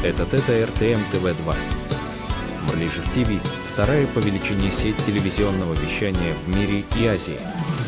Это ТТР-ТМ-ТВ-2. Марлижер ТВ – вторая по величине сеть телевизионного вещания в мире и Азии.